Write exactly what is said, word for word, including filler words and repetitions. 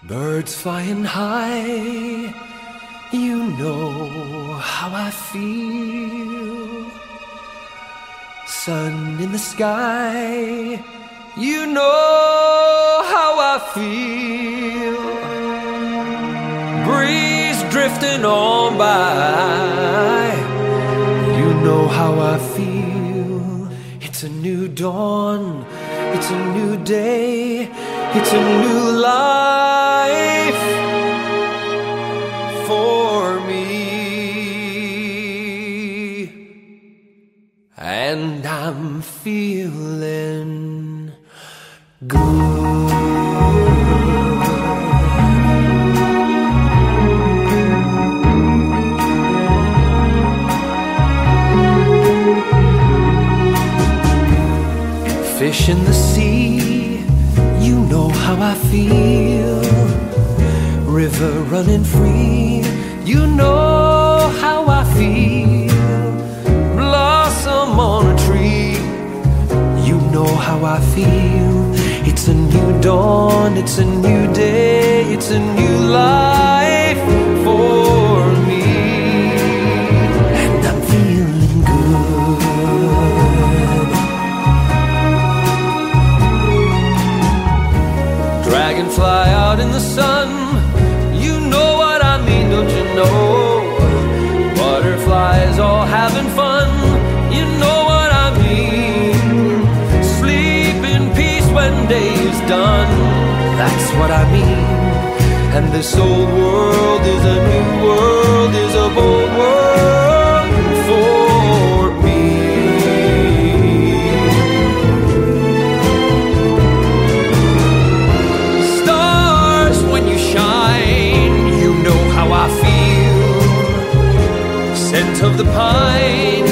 Birds flying high, you know how I feel. Sun in the sky, you know how I feel. Breeze drifting on by, you know how I feel. It's a new dawn, it's a new day, it's a new life for me. And I'm feeling good. Fish in the sea, you know how I feel. River running free, you know how I feel. Blossom on a tree, you know how I feel. It's a new dawn, it's a new day, it's a new life for me. And I'm feeling good. Dragonfly out in the sun, you know what I mean, don't you know? Butterflies all having fun, you know what I mean. Sleep in peace when day is done, that's what I mean. And this old world is a new world, is a bold world for me. Stars when you shine, you know how I feel. Scent of the pine,